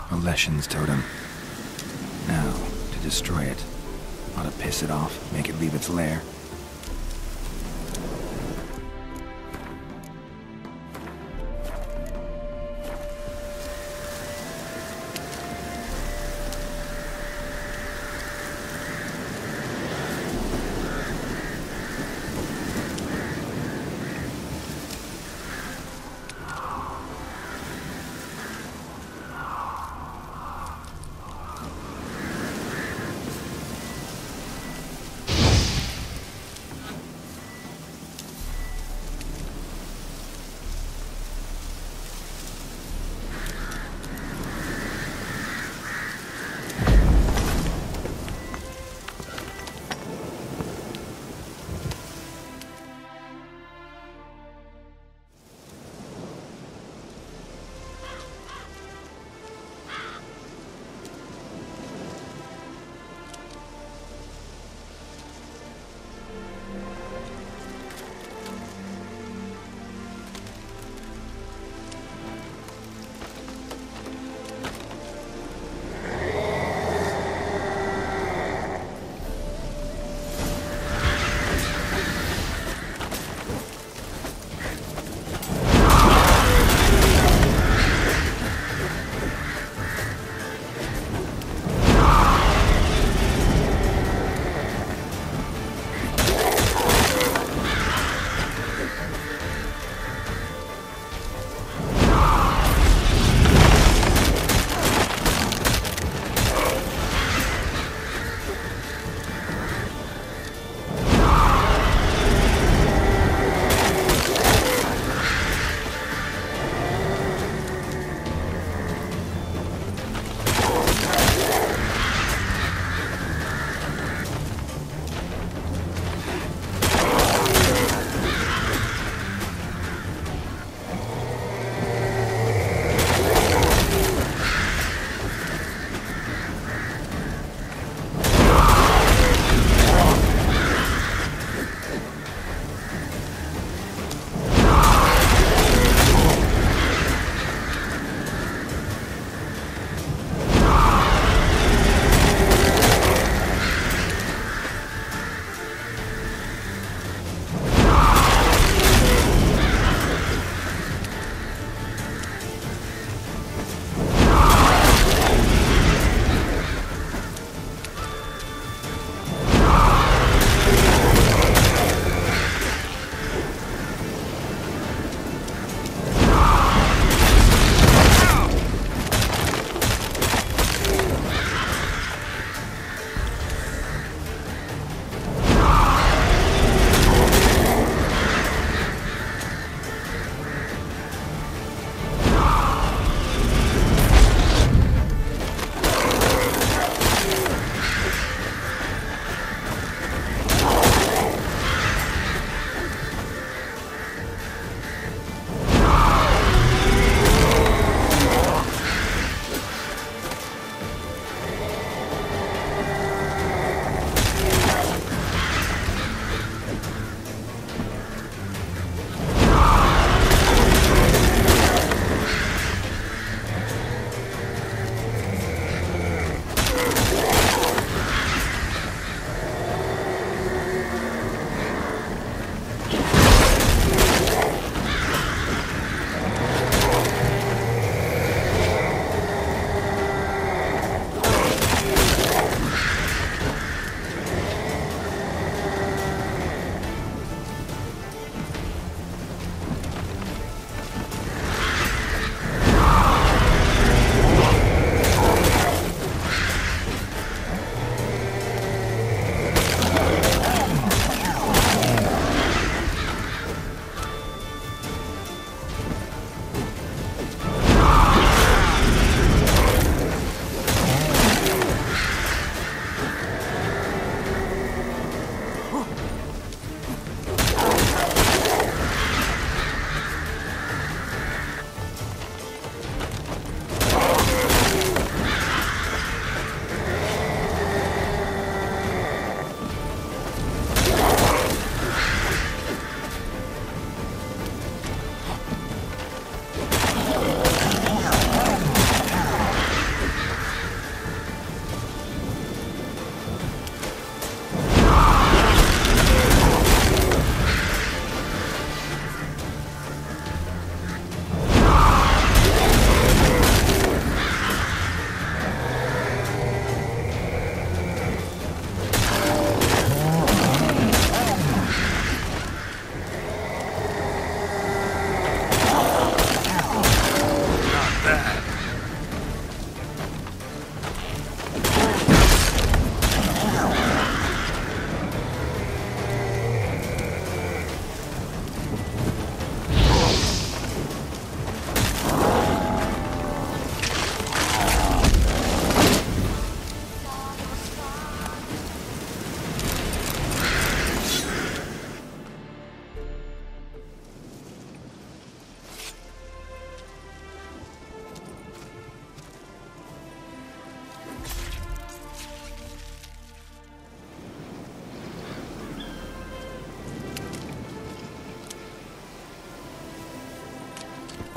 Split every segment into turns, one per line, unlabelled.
A Leshen's totem. Now, to destroy it. Ought to piss it off, make it leave its lair.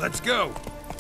Let's go!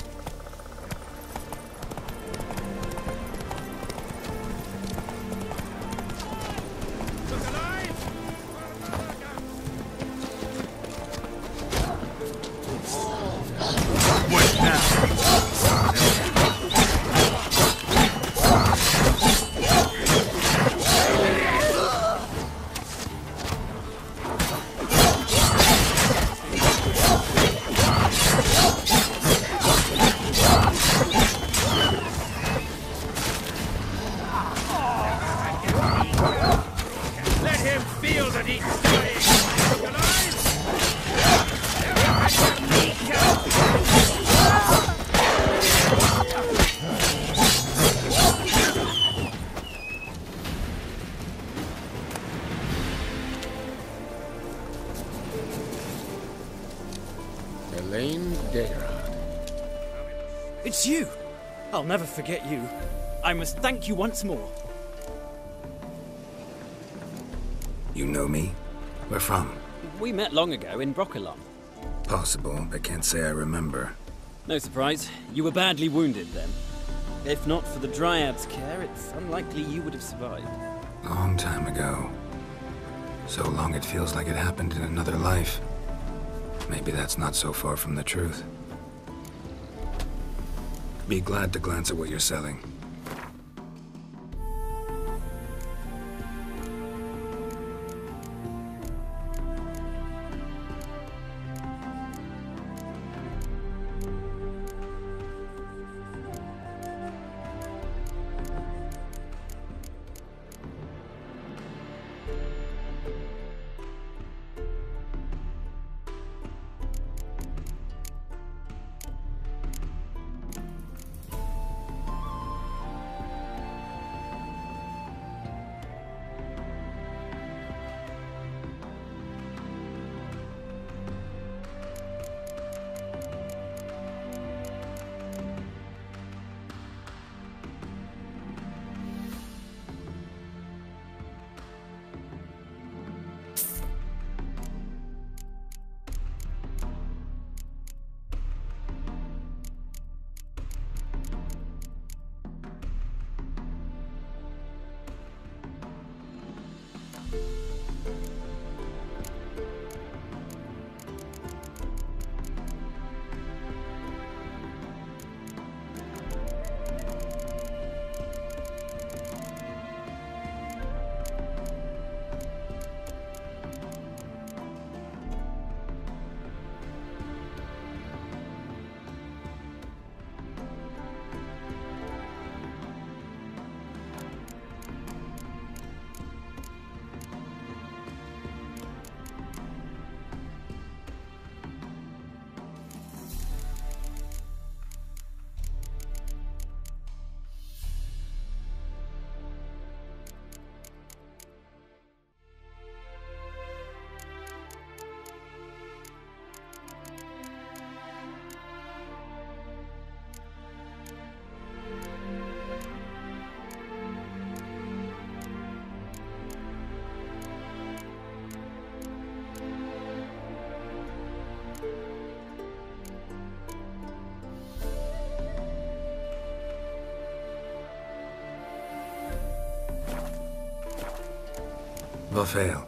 It's you! I'll never forget you. I must thank you once more.
You know me? Where from?
We met long ago in Brokilon.
Possible, but can't say I remember.
No surprise. You were badly wounded then. If not for the Dryad's care, it's unlikely you would have survived.
Long time ago. So long it feels like it happened in another life. Maybe that's not so far from the truth. Be glad to glance at what you're selling. Fail.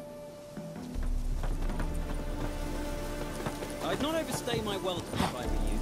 I'd not overstay my welcome if I were you.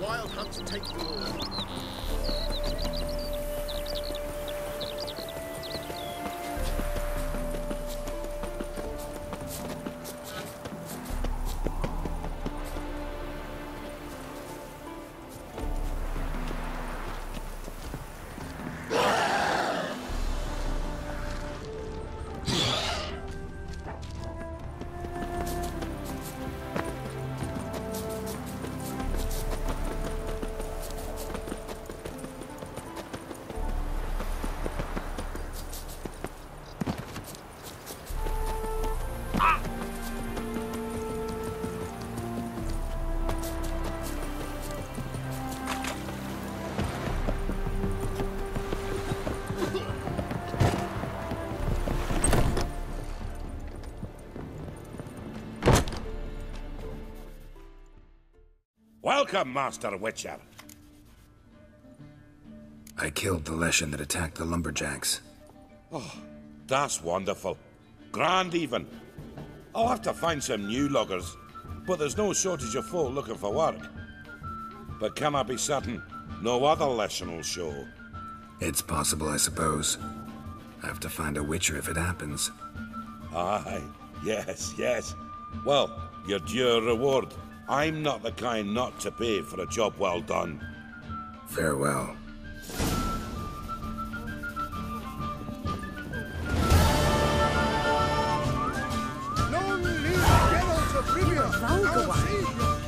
wild hunts take you all.
Welcome, Master Witcher.
I killed the Leshen that attacked the lumberjacks.
Oh, that's wonderful. Grand, even. I'll have to find some new loggers, but there's no shortage of folk looking for work. But can I be certain no other Leshen will show?
It's possible, I suppose. I have to find a Witcher if it happens.
Aye, yes. Well, you're due a reward. I'm not the kind not to pay for a job well done.
Farewell.
Long live Geralt of Rivia! I'll see you!